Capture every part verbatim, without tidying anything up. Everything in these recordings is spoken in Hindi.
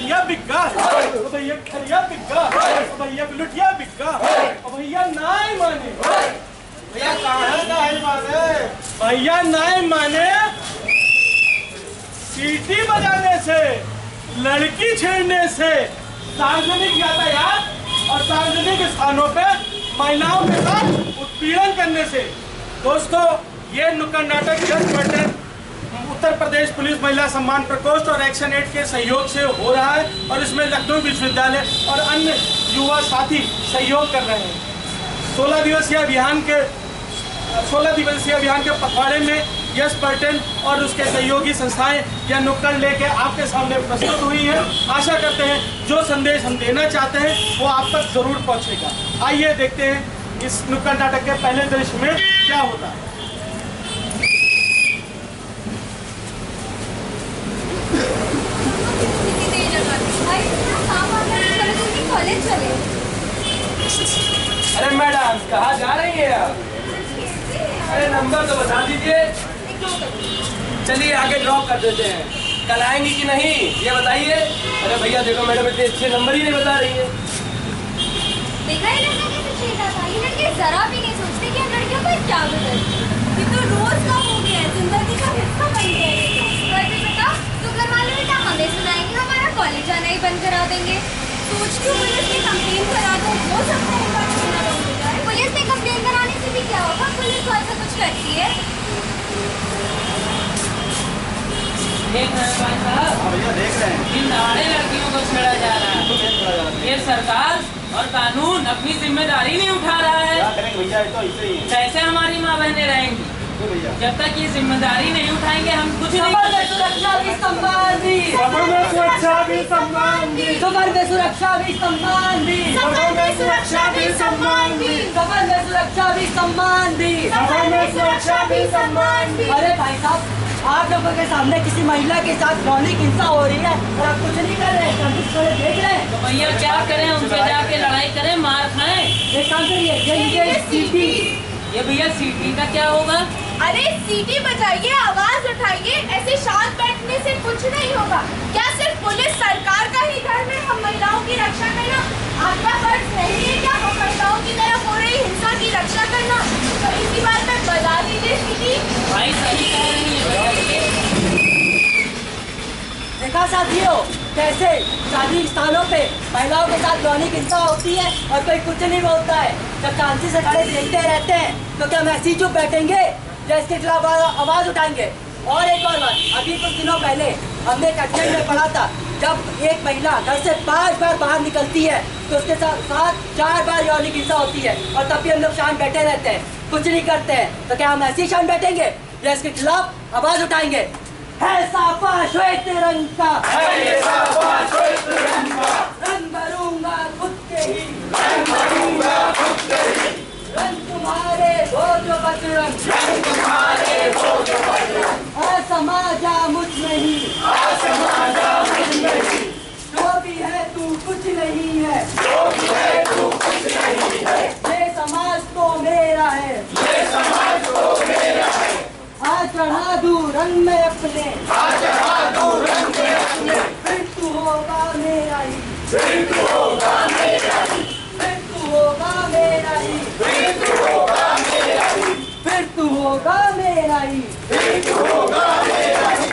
खरिया बिका, ओ भैया खरिया बिका, ओ भैया लुटिया बिका, ओ भैया नाई माने, भैया कहाँ नाई माने, भैया नाई माने सीटी बजाने से, लड़की छेड़ने से, सार्वजनिक यातायात और सार्वजनिक स्थानों पे महिलाओं के साथ उत्पीड़न करने से। दोस्तों, ये नुक्कड़ नाटक जज बटन उत्तर प्रदेश पुलिस महिला सम्मान प्रकोष्ठ और एक्शन एड के सहयोग से हो रहा है और इसमें लखनऊ विश्वविद्यालय और अन्य युवा साथी सहयोग कर रहे हैं। सोलह दिवसीय अभियान के सोलह दिवसीय अभियान के पखवाड़े में यश पर्यटन और उसके सहयोगी संस्थाएं यह नुक्कड़ लेके आपके सामने प्रस्तुत हुई हैं। आशा करते हैं जो संदेश हम देना चाहते हैं वो आप तक जरूर पहुंचेगा। आइए देखते हैं इस नुक्कड़ नाटक के पहले दृश्य में क्या होता है। अरे मैडम कहाँ जा रही है आप? अरे नंबर तो बता दीजिए। चलिए आगे ड्रॉप कर देते हैं। कल आएंगी कि नहीं ये बताइए। अरे भैया देखो मैडम इतने अच्छे नंबर ही नहीं बता रही है। देखा है लड़का कैसे छेड़ा था। ये लड़के जरा भी नहीं सोचते कि हम लड़कियों को क्या बदलते। ये तो रोज का हो गया है, जिंदगी का हिस्सा बन गया है। पर बेटा तो घर वाले बेटा हमें सुनाएंगे, हमारा कॉलेज जाना ही बंद करा देंगे। सोच क्यों पुलिस में कंप्लेन करा दो, हो सकता है बात सुना दो। पुलिस में कंप्लेन कराने से भी क्या होगा, पुलिस तो ऐसा कुछ करती है। देख रहे हैं भाई साहब? हाँ भैया देख रहे हैं। इन दहाड़े लड़कियों को छेड़ा जा रहा है। ये सरकार और कानून अपनी जिम्मेदारी नहीं उठा रहा है। क्या करेंगे भैया, तो ऐसे ही है। कैसे हमारी माँ बहनें रहेंगी जब तक ये जिम्मेदारी नहीं उठाएंगे? हम कुछ नहीं। सफर में सुरक्षा भी सम्मान दी, सफर में सुरक्षा भी सम्मान दी, सफर में सुरक्षा भी सम्मान दी, सफर में सुरक्षा भी सम्मान दी, सफर में सुरक्षा भी सम्मान दी, सफर में सुरक्षा भी सम्मान दी। अरे भाई साहब, आप लोगों के सामने किसी महिला के साथ यौनिक हिंसा हो रही है और आप कुछ नहीं कर रहे हैं, कुछ देख रहे हैं। तो भैया क्या करें, उनसे जाके लड़ाई करें, मार खाएं? एक काम करिए, ये लीजिए सीटी। ये भैया सीटी का क्या होगा? अरे सीटी बजाइए, आवाज उठाइए। ऐसे शांत बैठने से कुछ नहीं होगा। क्या सिर्फ पुलिस सरकार का ही धर्म है हम महिलाओं की रक्षा करना? आपका फर्ज नहीं है क्या हम महिलाओं की तरफ हो रही हिंसा की रक्षा करना? तो इसी बात में बजा दीजिए सीटी। भाई सही कह रही है। देखा साथियों, कैसे शादी स्थानों पे महिलाओं के साथ यौनिक हिंसा होती है और कोई कुछ नहीं बोलता है। जब शांति से खड़े देखते रहते हैं तो क्या हम ऐसे ही चुप बैठेंगे या इसके खिलाफ आवाज उठाएंगे? और एक और बात, अभी कुछ दिनों पहले हमने एक एक्सीडेंट में पढ़ा था, जब एक महिला घर से पांच बार बाहर निकलती है तो उसके साथ साथ चार बार यौनिक हिंसा होती है और तब भी हम लोग शांत बैठे रहते हैं, कुछ नहीं करते हैं। तो क्या हम ऐसे ही शांत बैठेंगे या इसके खिलाफ आवाज उठाएंगे? है साफा श्वेत रंग का, है ये साफा श्वेत रंग का, रंग भरूंगा खुद के ही, रंग भरूंगा खुद के ही, रंग तुम्हारे हो जो बजरंग, रंग तुम्हारे हो जो बजरंग, असमाजा मुझ नहीं, असमाजा मुझ नहीं, जो भी है तू कुछ नहीं है, जो भी है तू कुछ नहीं है, ये समाज तो मेरा है, ये समाज तो मेरा है, आज चढ़ा दूं रंग में अपने, आज चढ़ा दूं रंग में अपने, फिर तू होगा मेरा ही, फिर तू होगा मेरा ही, फिर तू होगा मेरा ही, फिर तू होगा मेरा ही, फिर तू होगा मेरा ही, फिर तू होगा मेरा ही।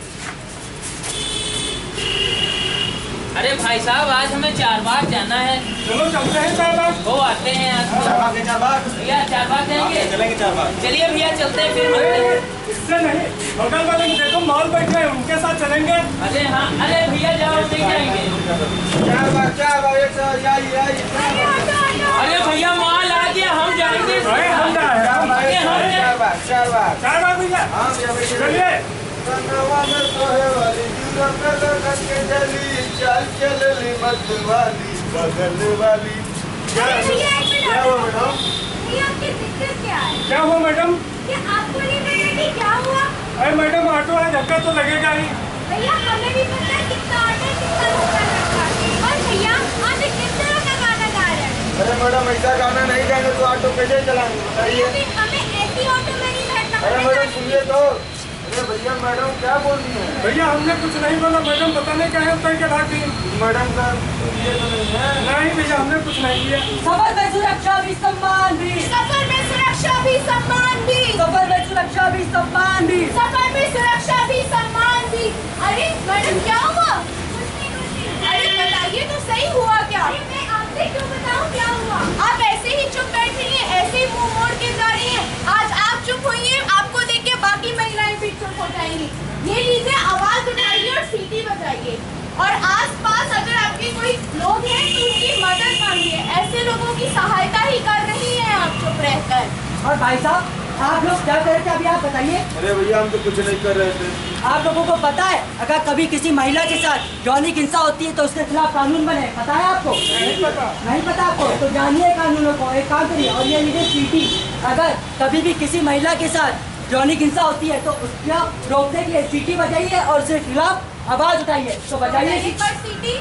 अरे भाई साहब, आज हमें चार बार जाना है। चलो चलते हैं चार बार। वो आते हैं आज चार बार के चार बार भैया, चार बार जाएंगे। चलेंगे चार बार। चलिए भैया चलते हैं, फिर मिलते हैं। इससे नहीं, होटल वाले को देखो मॉल बैठे हैं, उनके साथ चलेंगे। अरे हाँ, अरे भैया जाओ, नहीं जाएंगे। चार बार चार बार एक साथ आइए आइए। अरे भैया माल आ गया, हम जाएंगे। अरे हम जा रहे हैं, हम जा रहे हैं। हम जा- चार बार चार बार चार बार भैया। हाँ भैया चलिए। कनवा में सोहे वाली दूरा पे लगन के जली, चाल चलली मत वाली बगल वाली। क्या अरे भैया, एक मिनट। क्या हुआ मैडम? भैया आपकी दिक्कत क्या है? क्या हुआ मैडम? क्या आपको नहीं पता कि क्या हुआ? अरे मैडम, ऑटो है, धक्का तो लगेगा ही। भैया हमें भी पता है कितना ऑटो है, कितना धक्का लगता है। और भैया आप एक किस तरह का गाना गा रहे हैं? अरे मैडम ऐसा गाना नहीं गाएंगे तो ऑटो कैसे चलाएंगे बताइए? हमें हमें ऐसी ऑटो में नहीं बैठना। अरे मैडम सुनिए तो, भैया मैडम क्या बोल रही है? भैया हमने कुछ नहीं बोला, मैडम बताने क्या है उतर के भाग गई। मैडम का ये तो नहीं है। नहीं भैया हमने कुछ नहीं किया। सफर में सुरक्षा भी सम्मान भी, सफर में सुरक्षा भी सम्मान भी, सफर में सुरक्षा भी सम्मान भी, सफर में सुरक्षा भी सम्मान भी। अरे मैडम क्या हुआ? कुछ नहीं कुछ नहीं। अरे बताइए तो सही हुआ क्या? मैं आपसे क्यों बताऊं क्या हुआ? आप ऐसे ही चुप बैठ रही हैं, ऐसे ही मुंह मोड़ के जा रही हैं। आज आप चुप होइए, आपको देख के बाकी महिलाएं भी चुप हो जाएंगी। ये लीजिए, आवाज उठाइए और सीटी बजाइए। और आसपास अगर आपके कोई लोग हैं तो उनकी मदद मांगिए। ऐसे लोगों की सहायता ही कर रही हैं आप चुप रहकर। और भाई साहब आप लोग क्या कर रहे थे अभी आप बताइए? अरे भैया हम तो कुछ नहीं कर रहे थे। आप लोगों को पता है अगर कभी किसी महिला के साथ यौनिक हिंसा होती है तो उसके खिलाफ कानून बने, पता है आपको? नहीं पता। नहीं पता आपको? तो जानिए कानूनों को। एक काम करिए और ये लीजिए सीटी। अगर कभी भी किसी महिला के साथ यौनिक हिंसा होती है तो उसका रोकने के लिए सीटी बजाइए और उसके खिलाफ आवाज उठाइए। तो बजाइए सीटी।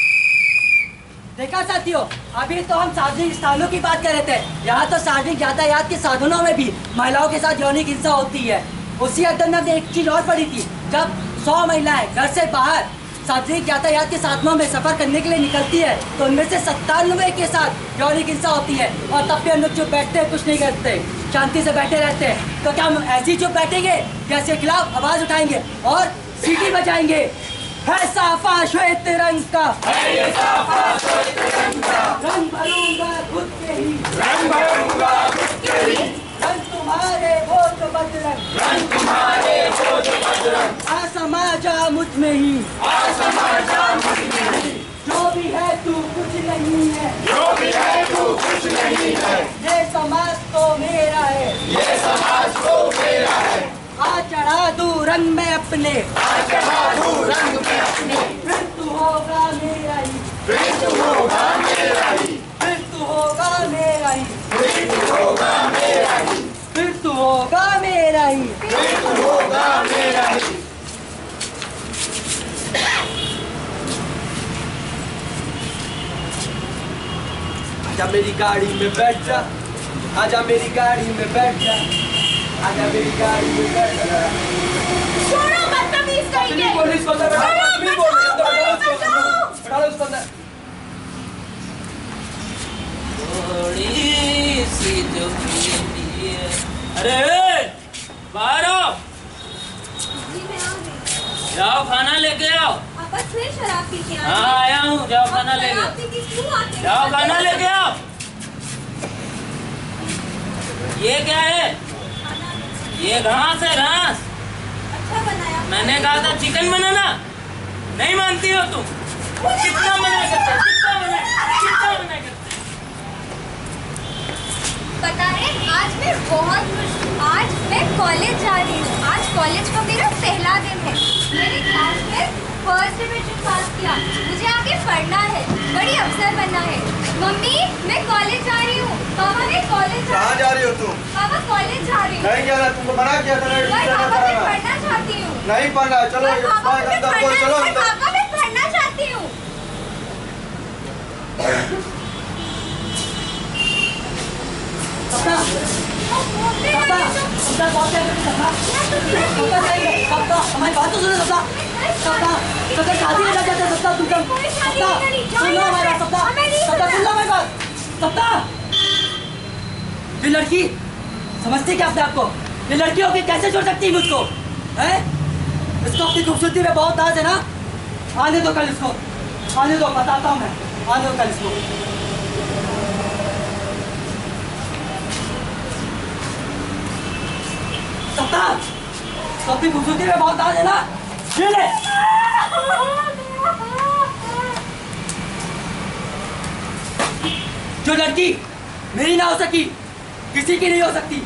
देखा साथियों, अभी तो हम सार्वजनिक स्थानों की बात कर रहे थे, यहाँ तो सार्वजनिक यातायात के साधनों में भी महिलाओं के साथ यौनिक हिंसा होती है। उसी अध्ययन में एक चीज और पड़ी थी, जब सौ महिलाएं घर से बाहर सार्वजनिक यातायात के साधनों में सफर करने के लिए निकलती है तो उनमें से सत्तानवे के साथ यौनिक हिंसा होती है। और तब भी हम लोग चुप बैठते हैं, कुछ नहीं करते, शांति से बैठे रहते हैं। तो क्या हम ऐसे ही चुप बैठेंगे या इसके खिलाफ आवाज उठाएंगे और सीटी बजाएंगे? है साफा श्वेत रंग का, है ये साफा श्वेत रंग का, रंग भरूंगा खुद के ही, रंग भरूंगा खुद के ही, रंग तुम्हारे वो जो बजरंग, रंग तुम्हारे वो जो बजरंग, आसमाजा मुझ में ही, आसमाजा मुझ में ही, जो भी है तू कुछ नहीं है, जो भी है तू कुछ नहीं है, ये समाज तो मेरा है, ये समाज तो मेरा है, आ चढ़ा दूं रंग में अपने, आ चढ़ा दूं रंग में अपने, फिर तू होगा मेरा ही, फिर तू होगा मेरा ही, फिर तू होगा मेरा ही, फिर तू होगा मेरा ही, फिर तू होगा मेरा ही। फिर तू होगा मेरा ही। आजा मेरी गाड़ी में बैठ जा, आजा मेरी गाड़ी में बैठ जा, आजा मेरी गाड़ी में बैठ जा। छोड़ो बदतमीज कहीं के। पुलिस को अंदर बैठा, छोड़ो, पुलिस बोल रही है, अंदर बैठा उसको, बचाओ, बैठा लो उसको अंदर। थोड़ी सी जो पीती है। अरे बाहर आओ, जी मैं आ गई। जाओ खाना लेके आओ। आप बस फिर शराब पी के आए। हाँ आया हूँ, जाओ खाना आप लेके शराब आओ। पी के क्यों आते हैं? जाओ खाना लेके आओ। ये क्या है? ये घास है, घास। अच्छा बनाया। मैंने कहा था चिकन बनाना, नहीं मानती हो तुम। कितना मना करते हो, कितना मना कितना मना करते हो। पता है आज मैं बहुत खुश हूँ। आज मैं कॉलेज जा रही हूँ। आज कॉलेज का मेरा पहला दिन है। मेरी क्लास में फर्स्ट डिवीजन पास किया। मुझे आगे पढ़ना है, बड़ी अफसर बनना है। मम्मी मैं कॉलेज जा रही हूँ। पापा मैं कॉलेज जा कहाँ जा रही हो तुम? पापा कॉलेज जा रही हूँ। नहीं जा रहा, तुमको मना किया था ना पर एडमिशन पापा मैं कराना। पढ़ना चाहती हूँ। नहीं पढ़ना, चलो पर पापा मैं अंदर बोल, चलो पढ़ना- अंदर। पापा मैं पढ़ना चाहती हूँ। सपना, मम्मी, सपना, मम्मी, सपना बहुत है सपना, सपना चाहिए, सपना हमारी बात तो सुनो सपना, सपना, सपना शादी करना चाहते हैं सपना तुम सब, कोई शादी सपना, नहीं करी, सुन लो हमारी बात सपना, हमें नहीं सपना सुनना। सुन लो हमारी बात, सपना, ये लड़की समझती क्या अपने आप को? ये लड़की होके कैसे छोड़ सकती है मुझको? हैं? इसको अपनी खूबसूरती में बहुत नाज है ना? आने दो कल इसको, आने दो, बताता हूँ मैं, आने दो कल इसको। सपना, तो अपनी खूबसूरती में बहुत नाज है ना? ये ले। जो लड़की मेरी ना हो सकी, किसी की नहीं हो सकती।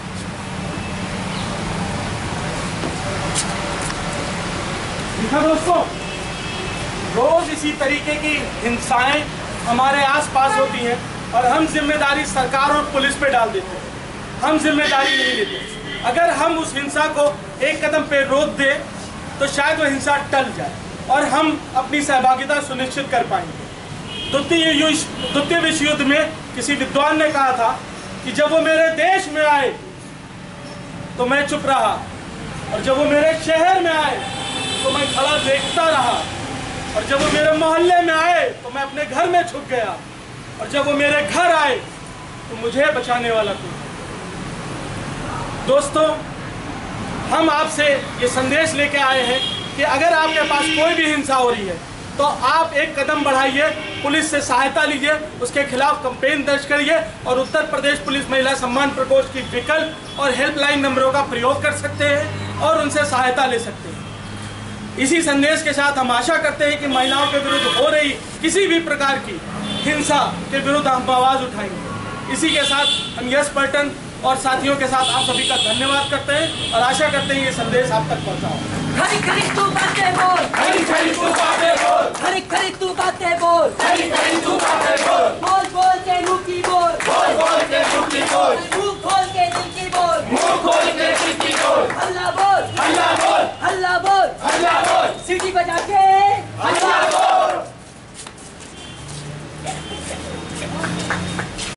देखा दोस्तों, रोज इसी तरीके की हिंसाएं हमारे आसपास होती हैं और हम जिम्मेदारी सरकार और पुलिस पे डाल देते हैं। हम जिम्मेदारी नहीं लेते। अगर हम उस हिंसा को एक कदम पे रोक दें तो शायद वो हिंसा टल जाए और हम अपनी सहभागिता सुनिश्चित कर पाएंगे। द्वितीय युद्ध द्वितीय विश्व युद्ध में किसी विद्वान ने कहा था कि जब वो मेरे देश में आए तो मैं चुप रहा और जब वो मेरे शहर में आए तो मैं खड़ा देखता रहा, और जब वो मेरे मोहल्ले में आए तो मैं अपने घर में छुप गया, और जब वो मेरे घर आए तो मुझे बचाने वाला कोई। दोस्तों, हम आपसे ये संदेश लेके आए हैं कि अगर आपके पास कोई भी हिंसा हो रही है तो आप एक कदम बढ़ाइए, पुलिस से सहायता लीजिए, उसके खिलाफ कंप्लेन दर्ज करिए और उत्तर प्रदेश पुलिस महिला सम्मान प्रकोष्ठ की विकल्प और हेल्पलाइन नंबरों का प्रयोग कर सकते हैं और उनसे सहायता ले सकते हैं। इसी संदेश के साथ हम आशा करते हैं कि महिलाओं के विरुद्ध हो रही किसी भी प्रकार की हिंसा के विरुद्ध हम आवाज़ उठाएंगे। इसी के साथ हम यश पर्यटन और साथियों के साथ आप सभी का धन्यवाद करते हैं और आशा करते हैं ये संदेश आप तक पहुंचाओ। खरी खरी तू बातें बोल, खरी खरी तू बातें बोल, खरी खरी तू बातें बोल, खरी खरी तू